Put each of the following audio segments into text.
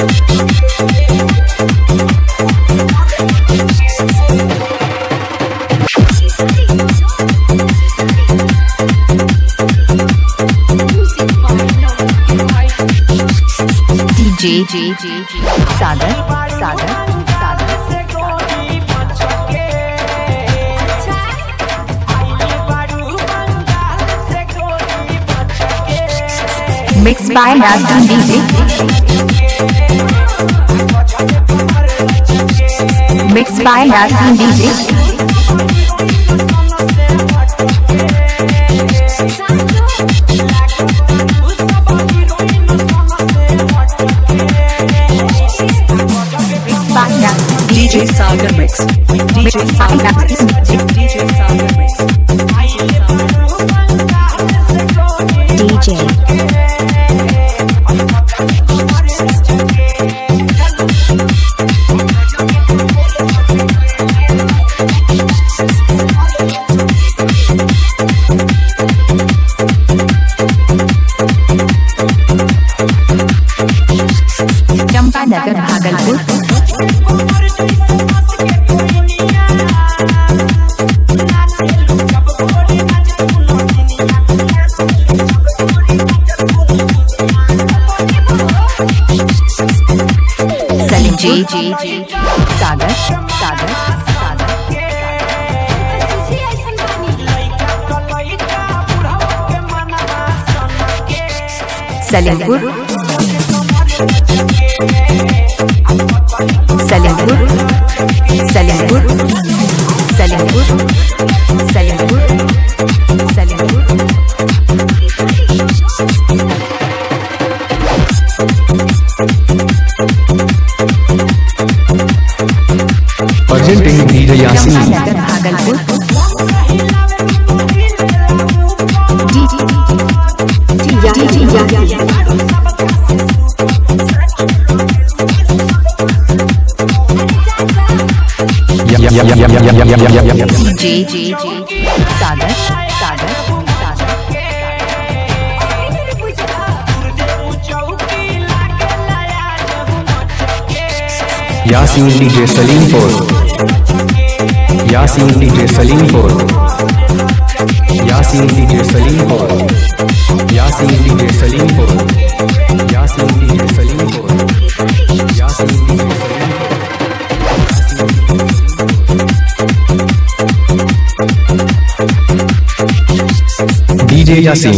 Sagar Sagar mix by नाज़रीन DJ mix by नाज़रीन DJ DJ Sagar Mix. DJ Sagar Mix. DJ Sagar Mix. DJ. Champanagar Bhagalpur Sagar Sagar Salimpur Salimpur Salimpur Salimpur Salimpur Salimpur presenting DJ Yasin. Bhagalpur Sagar Sagar Yasin DJ Salimpur. Yasin DJ Salimpur. Yasin DJ Salimpur. Yasin DJ Salimpur. Yasin DJ Salimpur. Yasin DJ Salimpur. DJ Yasin.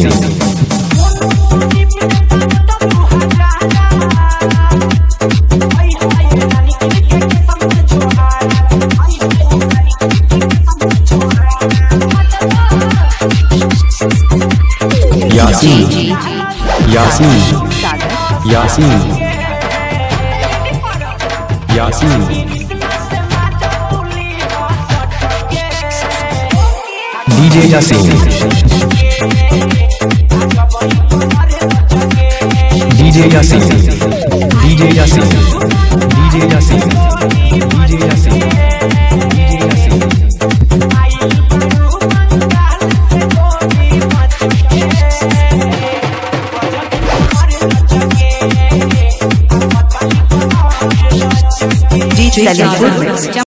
Yasin, Yasin, Yasin, Yasin. DJ Yasin. DJ Yasin. DJ Yasin. DJ Yasin. DJ Yasin. DJ Sagar Mix.